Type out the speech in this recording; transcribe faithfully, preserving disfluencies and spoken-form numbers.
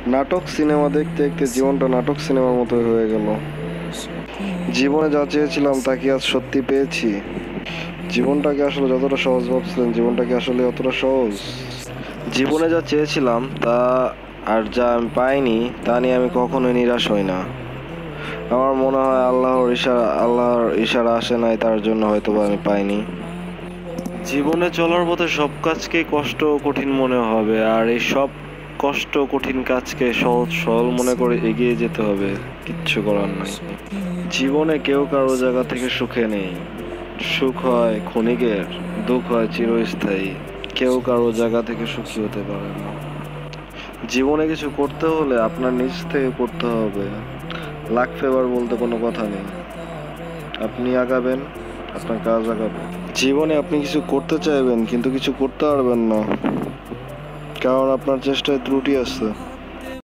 নাটক সিনেমা দেখতে দেখতে জীবনটা নাটক সিনেমার মতো হয়ে গেল। জীবনে যা চেয়েছিলাম তা কি আজ সত্যি পেয়েছি? জীবনটাকে আসলে যতটা সহজ ভাবছিলেন, জীবনটাকে আসলে অতটা সহজ? জীবনে যা চেয়েছিলাম তা আর যা আমি পাইনি তা নিয়ে আমি কখনোই নিরাশ হই না। আমার মনে হয় আল্লাহর ইশারা আল্লাহর ইশারা আসে নাই, তার জন্য হয়তো বা আমি পাইনি। জীবনে চলার পথে সব কাজকেই কষ্ট ও কঠিন মনে হবে, আর এই সব কষ্ট কঠিন কাজকে সহজ সরল মনে করে এগিয়ে যেতে হবে। কিচ্ছু করার নাই। জীবনে কেউ কারো জায়গা থেকে সুখে নেই। সুখ হয় ক্ষণিকের, দুঃখ হয় চিরস্থায়ী। কেউ কারো জায়গা থেকে সুখী হতে পারে না। জীবনে কিছু করতে হলে আপনার নিজ থেকে করতে হবে। লাক ফেভার বলতে কোনো কথা নেই। আপনি আগাবেন, আপনার কাজ আগাবে। জীবনে আপনি কিছু করতে চাইবেন কিন্তু কিছু করতে পারবেন না, কারণ আপনার চেষ্টায় ত্রুটি আছে।